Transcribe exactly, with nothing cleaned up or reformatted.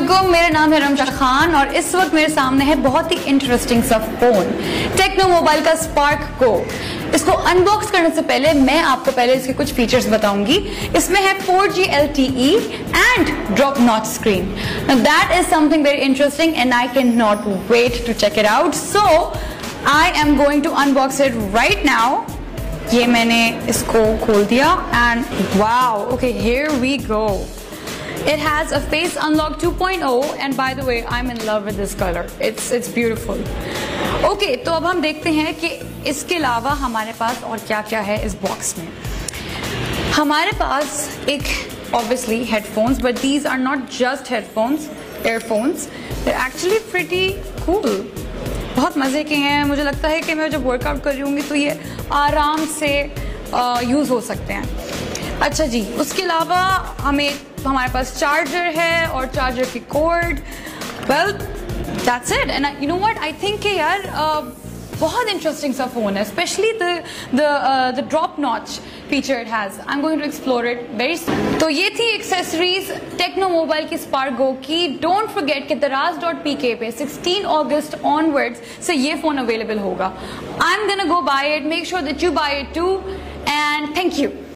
अस्सलामुअलैकुम, मेरा नाम है रमशा खान और इस वक्त मेरे सामने है बहुत ही इंटरेस्टिंग सा फोन, टेक्नो मोबाइल का स्पार्क गो। इसको अनबॉक्स करने से पहले मैं आपको पहले इसके कुछ फीचर्स बताऊंगी। इसमें है four G L T E and drop notch screen. That is something very interesting and I can not wait to check it out. So I am going to unbox it right now. ये मैंने इसको खोल दिया and wow, okay here we go. It has a face unlock two point O and by the way I'm in love with this color. It's it's beautiful. Okay, तो अब हम देखते हैं कि इसके अलावा हमारे पास और क्या क्या है इस बॉक्स में। हमारे पास एक obviously headphones, but these are not just headphones, earphones. They're actually pretty cool. बहुत मजे के हैं। मुझे लगता है कि मैं जब वर्कआउट कर रही हूँगी तो ये आराम से यूज हो सकते हैं। अच्छा जी, उसके अलावा हमें हमारे पास चार्जर है और चार्जर की cord. Well that's it and you know what, I think यार uh, बहुत इंटरेस्टिंग सा फोन है, specially the the the drop notch feature it has. I am going to explore it very soon. तो ये थी accessories Tecno mobile की spark go की। Don't forget कि दराज डॉट पी के पे सिक्सटीन अगस्त ऑनवर्ड्स से ये फोन अवेलेबल होगा। I am gonna go buy it, make sure that you buy it too and thank you.